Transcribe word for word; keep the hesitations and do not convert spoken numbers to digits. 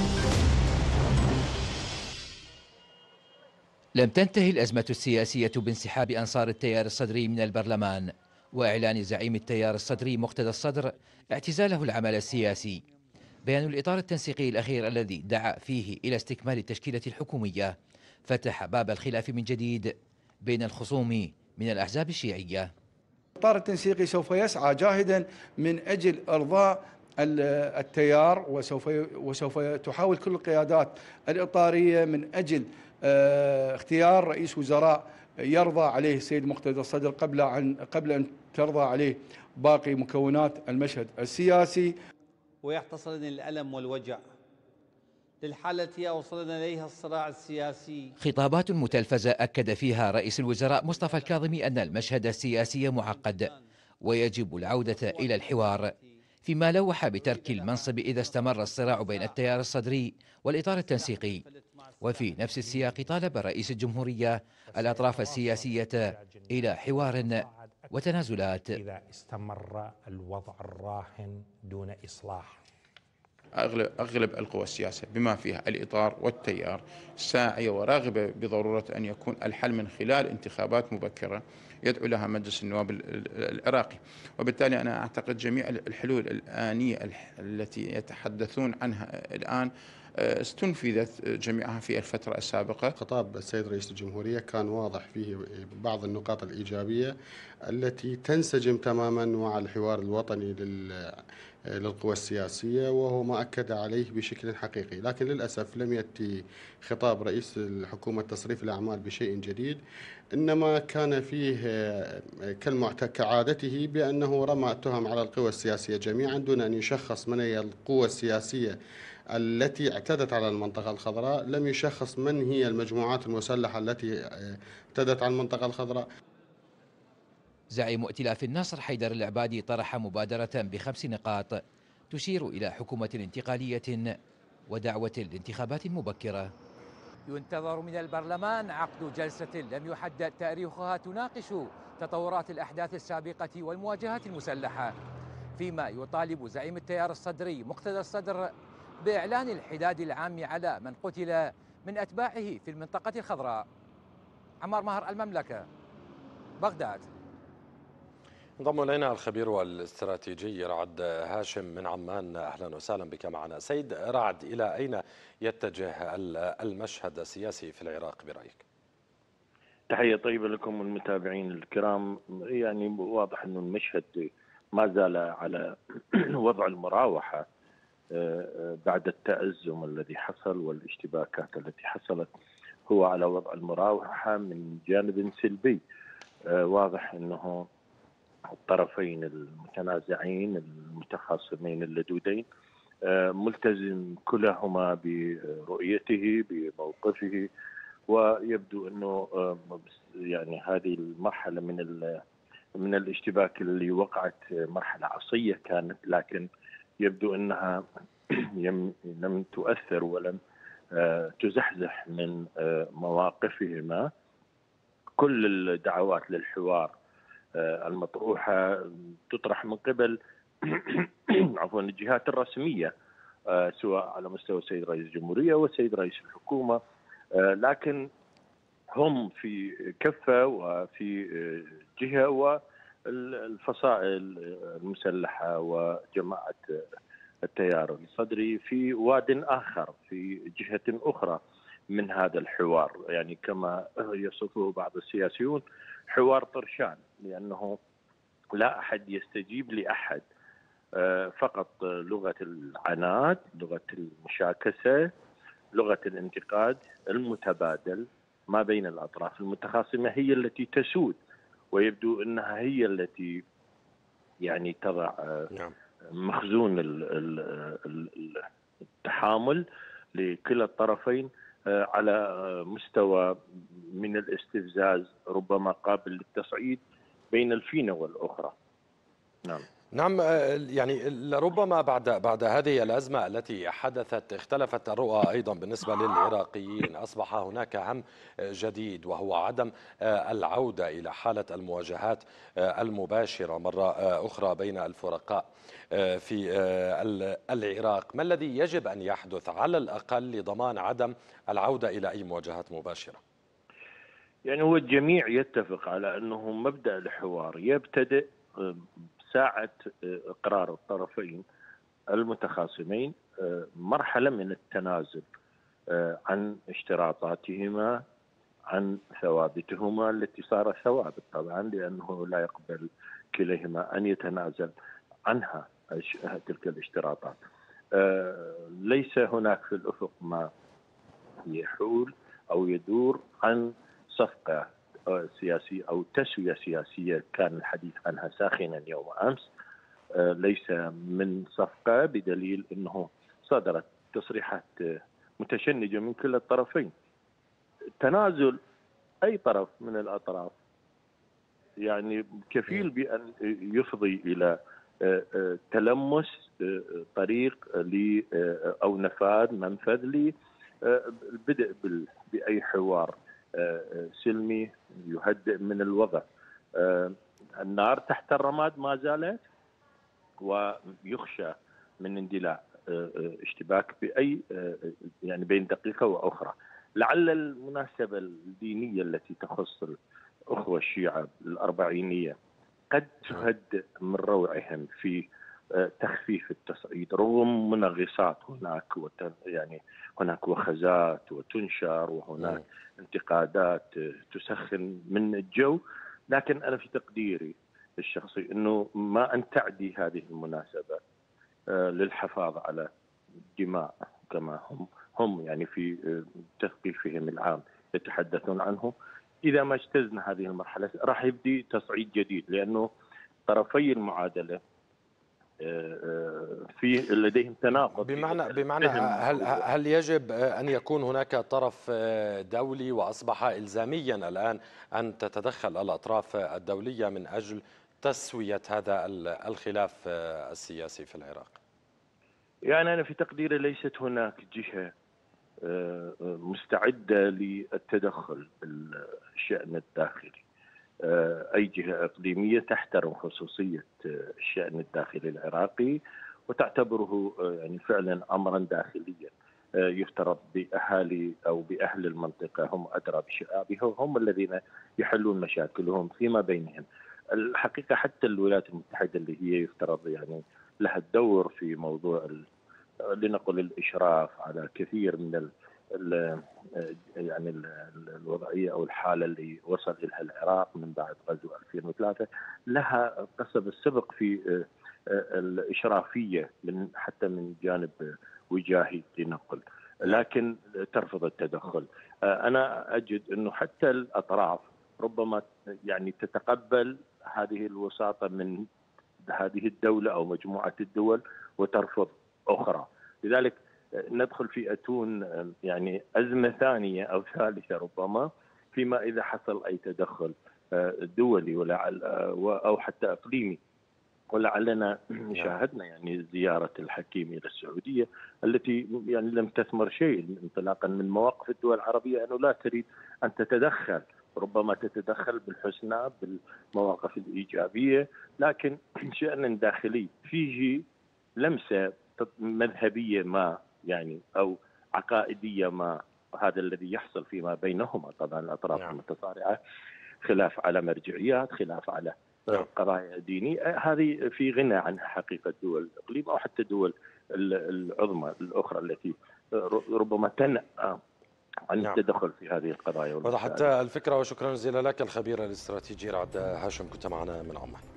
لم تنتهي الأزمة السياسية بانسحاب أنصار التيار الصدري من البرلمان وإعلان زعيم التيار الصدري مقتدى الصدر اعتزاله العمل السياسي. بيان الإطار التنسيقي الأخير الذي دعا فيه إلى استكمال التشكيلة الحكومية فتح باب الخلاف من جديد بين الخصوم من الأحزاب الشيعية. الإطار التنسيقي سوف يسعى جاهدا من أجل إرضاء التيار، وسوف وسوف تحاول كل القيادات الإطارية من أجل اختيار رئيس وزراء يرضى عليه السيد مقتدى الصدر قبل عن قبل أن ترضى عليه باقي مكونات المشهد السياسي. ويحتصرني الألم والوجع للحالة التي أوصلنا إليها الصراع السياسي. خطابات متلفزة أكد فيها رئيس الوزراء مصطفى الكاظمي أن المشهد السياسي معقد ويجب العودة إلى الحوار، فيما لوح بترك المنصب إذا استمر الصراع بين التيار الصدري والإطار التنسيقي. وفي نفس السياق طالب رئيس الجمهورية الأطراف السياسية إلى حوار وتنازلات. إذا استمر الوضع الراهن دون إصلاح، أغلب, أغلب القوى السياسية بما فيها الإطار والتيار ساعية وراغبة بضرورة أن يكون الحل من خلال انتخابات مبكرة يدعو لها مجلس النواب العراقي. وبالتالي أنا أعتقد جميع الحلول الآنية التي يتحدثون عنها الآن استنفذت جميعها في الفترة السابقة. خطاب السيد رئيس الجمهورية كان واضح فيه بعض النقاط الإيجابية التي تنسجم تماما مع الحوار الوطني للقوى السياسية، وهو ما أكد عليه بشكل حقيقي. لكن للأسف لم يأتي خطاب رئيس الحكومة تصريف الأعمال بشيء جديد، إنما كان فيه كعادته بأنه رمى التهم على القوى السياسية جميعا دون أن يشخص من هي القوى السياسية التي اعتدت على المنطقة الخضراء. لم يشخص من هي المجموعات المسلحة التي اعتدت على المنطقة الخضراء. زعيم ائتلاف النصر حيدر العبادي طرح مبادرة بخمس نقاط تشير إلى حكومة انتقالية ودعوة لانتخابات مبكرة. ينتظر من البرلمان عقد جلسة لم يحدد تاريخها تناقش تطورات الأحداث السابقة والمواجهات المسلحة، فيما يطالب زعيم التيار الصدري مقتدى الصدر بإعلان الحداد العام على من قتل من أتباعه في المنطقة الخضراء. عمار ماهر، المملكة، بغداد. انضم الينا الخبير والاستراتيجي رعد هاشم من عمان. اهلا وسهلا بك معنا. سيد رعد، الى اين يتجه المشهد السياسي في العراق برايك؟ تحيه طيبه لكم المتابعين الكرام. يعني واضح انه المشهد ما زال على وضع المراوحه بعد التأزم الذي حصل والاشتباكات التي حصلت، هو على وضع المراوحه من جانب سلبي. واضح انه الطرفين المتنازعين المتخاصمين اللدودين ملتزم كلاهما برؤيته بموقفه، ويبدو انه يعني هذه المرحله من من الاشتباك اللي وقعت مرحله عصيه كانت، لكن يبدو انها لم تؤثر ولم تزحزح من مواقفهما. كل الدعوات للحوار المطروحة تطرح من قبل عفوا الجهات الرسمية، سواء على مستوى السيد رئيس الجمهورية والسيد رئيس الحكومة، لكن هم في كفة وفي جهة، والفصائل المسلحة وجماعة التيار الصدري في واد آخر في جهة أخرى من هذا الحوار. يعني كما يصفه بعض السياسيون حوار طرشان، لأنه لا أحد يستجيب لأحد، فقط لغة العناد، لغة المشاكسة، لغة الانتقاد المتبادل ما بين الأطراف المتخاصمة هي التي تسود، ويبدو أنها هي التي يعني تضع مخزون التحامل لكلا الطرفين على مستوى من الاستفزاز ربما قابل للتصعيد بين الفينة والأخرى. نعم نعم، يعني لربما بعد بعد هذه الأزمة التي حدثت اختلفت الرؤى أيضا بالنسبة للعراقيين. أصبح هناك هم جديد وهو عدم العودة إلى حالة المواجهات المباشرة مرة أخرى بين الفرقاء في العراق. ما الذي يجب أن يحدث على الأقل لضمان عدم العودة إلى أي مواجهات مباشرة؟ يعني هو الجميع يتفق على أنه مبدأ الحوار يبتدئ ساعة إقرار الطرفين المتخاصمين مرحلة من التنازل عن اشتراطاتهما، عن ثوابتهما التي صارت ثوابت طبعا، لأنه لا يقبل كليهما أن يتنازل عنها تلك الاشتراطات. ليس هناك في الأفق ما يحول أو يدور عن صفقة سياسية أو تسوية سياسية كان الحديث عنها ساخنا يوم أمس. ليس من صفقة بدليل أنه صدرت تصريحات متشنجة من كلا الطرفين. تنازل أي طرف من الأطراف يعني كفيل بأن يفضي إلى تلمس طريق ل أو نفاذ منفذ للبدء بأي حوار سلمي يهدئ من الوضع. النار تحت الرماد ما زالت، ويخشى من اندلاع اشتباك بأي يعني بين دقيقة وأخرى. لعل المناسبة الدينية التي تخص الأخوة الشيعة الأربعينية قد تهدئ من روعهم في تخفيف التصعيد رغم منغصات هناك، يعني هناك وخزات وتنشر وهناك انتقادات تسخن من الجو. لكن أنا في تقديري الشخصي أنه ما أن تعدي هذه المناسبة للحفاظ على الدماء كما هم هم يعني في تثقيفهم العام يتحدثون عنه. إذا ما اجتزنا هذه المرحلة راح يبدي تصعيد جديد، لأنه طرفي المعادلة في لديهم تناقض. بمعنى بمعنى هل هل يجب ان يكون هناك طرف دولي، واصبح الزاميا الان ان تتدخل الاطراف الدوليه من اجل تسويه هذا الخلاف السياسي في العراق؟ يعني انا في تقديري ليست هناك جهه مستعده للتدخل بالشأن الداخلي. أي جهة إقليمية تحترم خصوصية الشأن الداخلي العراقي وتعتبره يعني فعلا أمرا داخليا يفترض بأهالي أو بأهل المنطقة هم أدرى بشعابها وهم الذين يحلون مشاكلهم فيما بينهم. الحقيقة حتى الولايات المتحدة اللي هي يفترض يعني لها الدور في موضوع لنقل الإشراف على كثير من ال ال يعني ال الوضعيه او الحاله اللي وصل لها العراق من بعد غزو ألفين وثلاثة، لها قصب السبق في الاشرافيه من حتى من جانب وجاهي لنقل، لكن ترفض التدخل. انا اجد انه حتى الاطراف ربما يعني تتقبل هذه الوساطه من هذه الدوله او مجموعه الدول وترفض اخرى. لذلك ندخل في أتون يعني أزمة ثانية أو ثالثة ربما فيما إذا حصل أي تدخل دولي ولعل أو حتى إقليمي. ولعلنا شاهدنا يعني زيارة الحكيم إلى السعودية التي يعني لم تثمر شيء انطلاقا من مواقف الدول العربية أنه لا تريد أن تتدخل، ربما تتدخل بالحسنى بالمواقف الإيجابية، لكن شأن داخلي فيه لمسة مذهبية ما يعني أو عقائدية ما. هذا الذي يحصل فيما بينهما طبعا الأطراف نعم. المتصارعة، خلاف على مرجعيات، خلاف على نعم. قضايا دينية، هذه في غنى عن حقيقة دول الإقليم أو حتى الدول العظمى الأخرى التي ربما تنأى عن نعم. التدخل في هذه القضايا. وضحت الفكرة، وشكرا جزيلا لك الخبير الاستراتيجي رعد هاشم، كنت معنا من عمان.